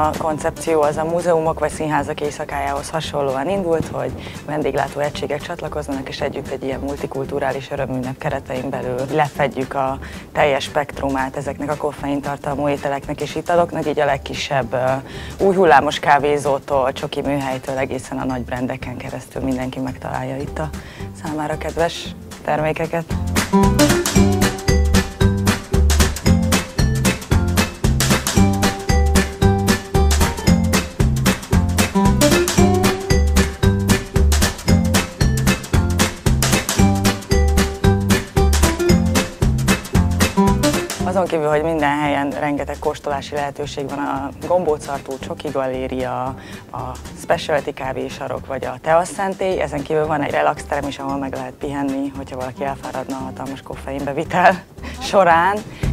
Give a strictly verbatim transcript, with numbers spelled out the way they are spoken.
a koncepció az a múzeumok vagy színházak éjszakájához hasonlóan indult, hogy vendéglátó egységek csatlakoznak, és együtt egy ilyen multikulturális örömünnep keretein belül lefedjük a teljes spektrumát ezeknek a koffeintartalmú ételeknek és italoknak, így a legkisebb uh, új hullámos kávézótól, csoki műhelytől egészen a nagy brandeken keresztül mindenki megtalálja itt a számára kedves termékeket. Azon kívül, hogy minden helyen rengeteg kóstolási lehetőség van, a gombócartú, csoki galéria, a specialty kávésarok vagy a teaszszentély, ezen kívül van egy relax terem is, ahol meg lehet pihenni, hogyha valaki elfáradna a hatalmas koffeinbevitel során.